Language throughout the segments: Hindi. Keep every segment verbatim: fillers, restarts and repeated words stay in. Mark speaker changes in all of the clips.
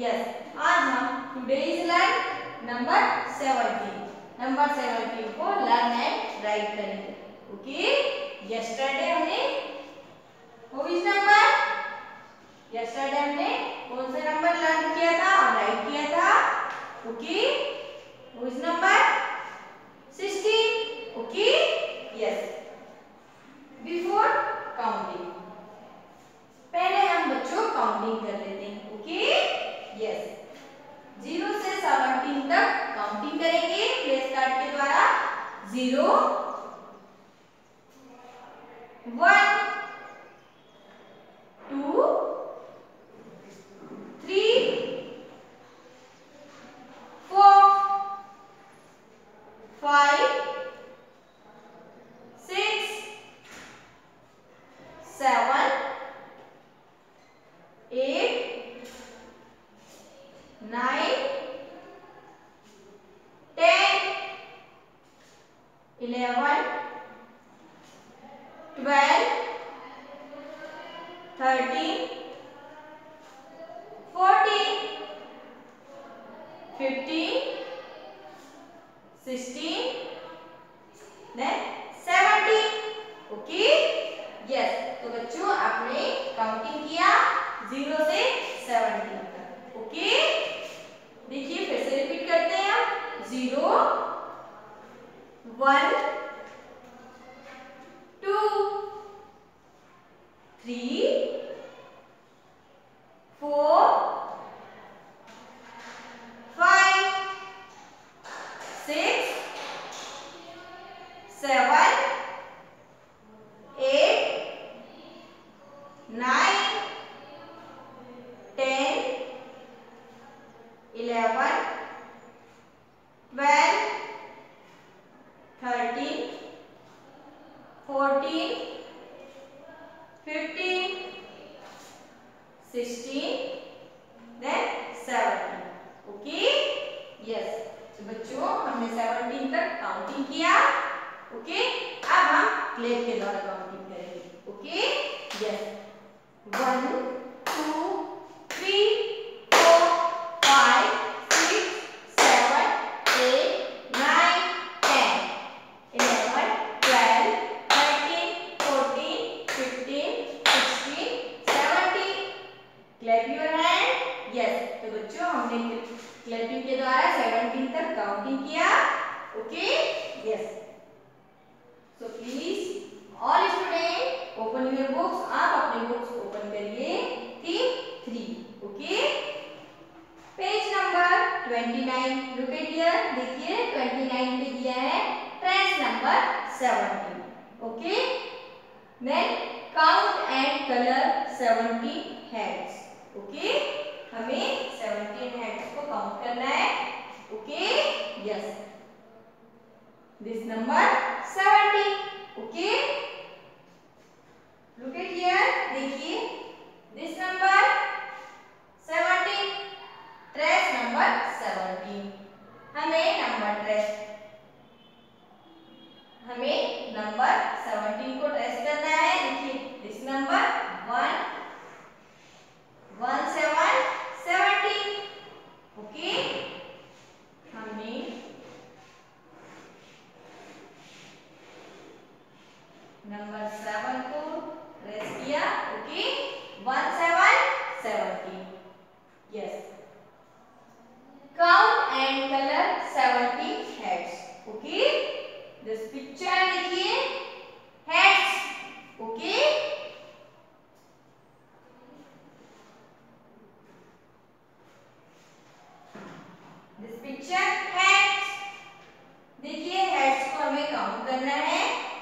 Speaker 1: यस, आज हम today is learn number seventeen. Number seventeen को लर्न एंड राइट करेंगे। ओके, यस्टरडे हमने व्हिच नंबर यस्टरडे हमने कौन सा नंबर लर्न किया था और राइट किया था? Okay, which number sixteen. Okay, yes. Before counting, पहले हम बच्चों काउंटिंग कर लेते हैं। ओके, यस, जीरो से सेवनटीन तक काउंटिंग करेंगे प्लेस कार्ड के द्वारा। Zero, one, two, three, four, five, six, seven, eight, nine, ten, eleven, twelve, thirteen, fourteen, fifteen, sixteen, then seventeen. Okay, yes. तो बच्चों आपने काउंटिंग किया जीरो से सेवनटीन तक। ओके, देखिए फिर से रिपीट करते हैं हम। Zero, one, two, three, four, five, six, seven, eight, nine, ten, eleven, twelve, thirteen, fourteen, fifteen, sixteen, then seventeen. Okay, yes. तो बच्चों हमने सेवनटीन तक काउंटिंग किया। ओके, अब हम क्लैप के द्वारा काउंटिंग करेंगे। Okay, yes. One, two, three, four, five, six, seven, eight, nine, ten, eleven, twelve, thirteen, fourteen, fifteen, sixteen, seventeen. Clap your hand. Yes, तो बच्चों हमने क्लैपिंग के द्वारा सेवनटीन तक काउंटिंग किया। Okay, yes. So please all students open your books. आप अपने बुक्स ओपन करिए। Theme three. Okay, page number twenty nine. Look at here, देखिए ट्वेंटी नाइन पे दिया है trace number seventeen. Okay, then count and colour seventeen heads. Okay, हमें सेवनटीन हेड्स को काउंट करना है। Okay, yes, this number seventeen. Okay, look at here, देखिए this number seventeen, trace number seventeen. हमें नंबर ट्रेस हमें नंबर सेवनटीन को ट्रेस करना है। देखिए this number one, one seven seventeen. Okay, हमने नंबर सेवन को ट्रेस किया। Okay, one seven seventeen. Yes, count and colour seventeen heads. Okay, this picture देखिए heads. Okay, this picture heads. देखिए हेड्स को हमें काउंट करना है।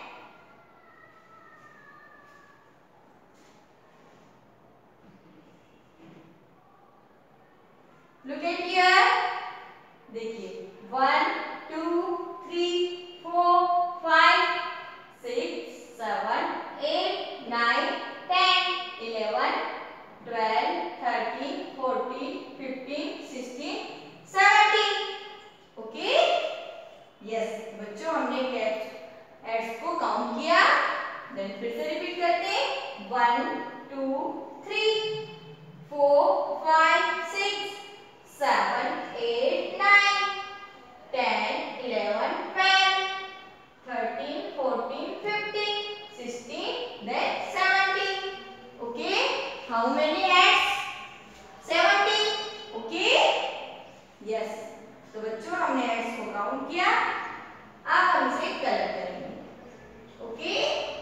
Speaker 1: Look at here, देखिए one, two, three, four, five, six, seven, eight, nine, ten, eleven, twelve, thirteen, fourteen, fifteen, sixteen, seventeen. Okay, yes. बच्चों हमने हेड्स को काउंट किया। देन फिर से रिपीट करते हैं। One, two, three, four, five, six, seven, eight, nine, ten, eleven, twelve, thirteen, fourteen, fifteen, sixteen, then seventeen. Okay, how many ants? seventeen. Okay, yes. तो बच्चों हमने ants को काउंट किया, अब हम इसे कलर करेंगे. ओके,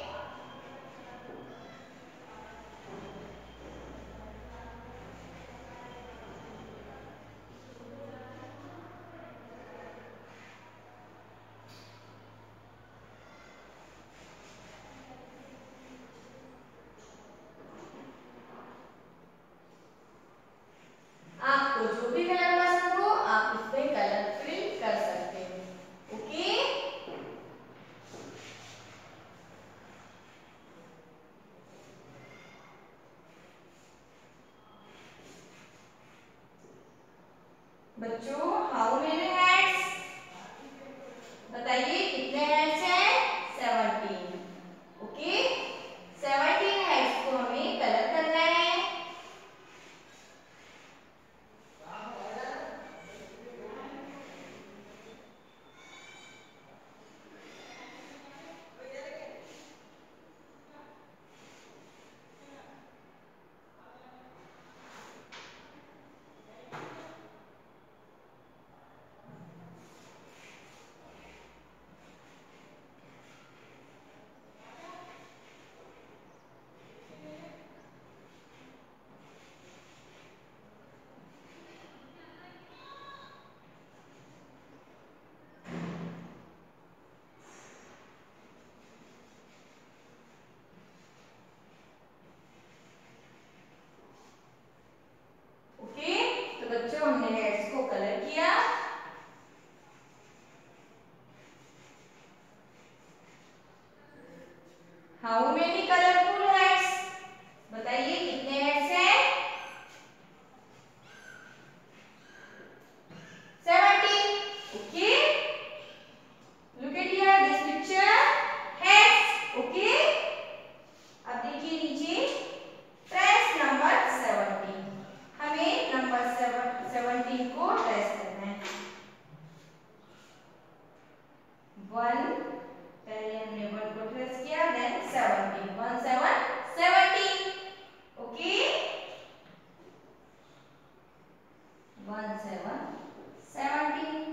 Speaker 1: आपको जो भी कलर पसंद हो आप इस पे कलर फिल कर सकते हो. ओके, बच्चों हाउ मेनी हैट्स? बताइए कितने हैट्स हैं? सेवनटीन. ओके, सेवनटीन हैट्स को हमें कलर करना है. बच्चों हमने हेड्स को कलर किया. How many colourful heads? बताइए कितने हेड्स हैं? Seventeen. Okay, look at here this picture. Heads. Okay, अब देखिए नीचे ट्रेस नंबर सेवनटीन. हमें नंबर सेवनटीन को ट्रेस करना है. वन, पहले हमने वन को ट्रेस किया, then seventeen. One seven seventeen. Okay, one seven seventeen.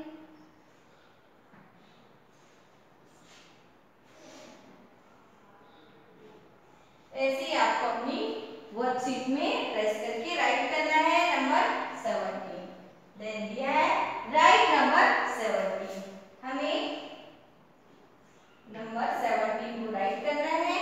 Speaker 1: ऐसे ही आपको अपनी वर्कशीट में ट्रेस करके राइट करना है नंबर सेवनटीन. देन दिया है राइट नंबर सेवनटीन. हमें नंबर सेवनटीन को राइट करना है.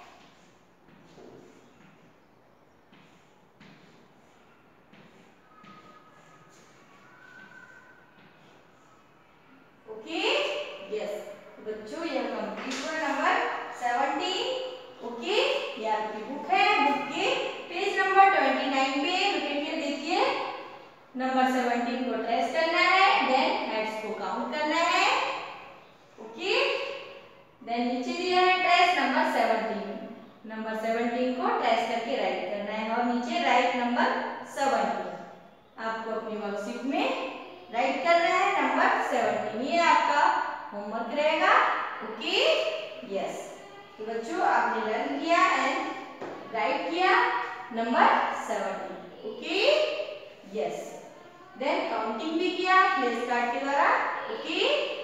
Speaker 1: Okay, yes. बच्चों यह कंप्लीट हुआ नंबर सेवनटीन. ओके, ये आपकी बुक है. बुक के पेज नंबर ट्वेंटी नाइन पे लुक के देखिए नंबर सेवनटीन को ट्रेस करना है, देन हेड्स को काउंट करना है. ओके, देन नीचे दिया है trace number seventeen. Number seventeen को ट्रेस करके राइट करना है और नीचे राइट नंबर सेवनटीन. आपको अपनी वर्कशीट में राइट करना है नंबर सेवनटीन. ये आपका होमवर्क रहेगा. Okay, yes. तो बच्चों आपने लर्न किया एंड राइट किया number seventeen. Okay, yes. Then counting भी किया फ्लैश कार्ड के द्वारा. ओके,